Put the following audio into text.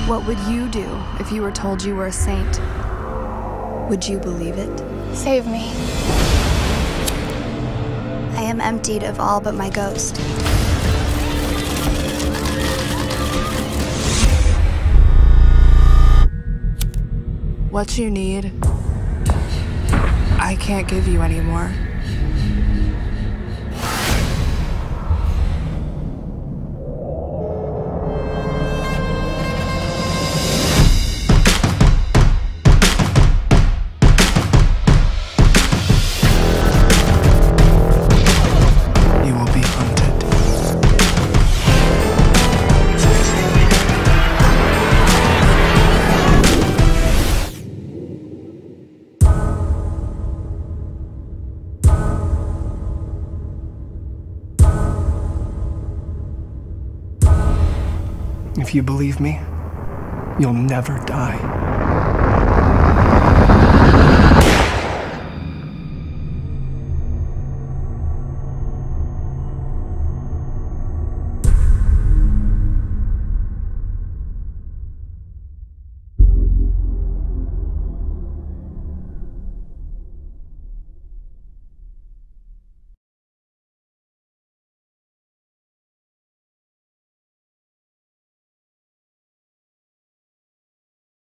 What would you do if you were told you were a saint? Would you believe it? Save me. I am emptied of all but my ghost. What you need, I can't give you anymore. You will be hunted. If you believe me, you'll never die.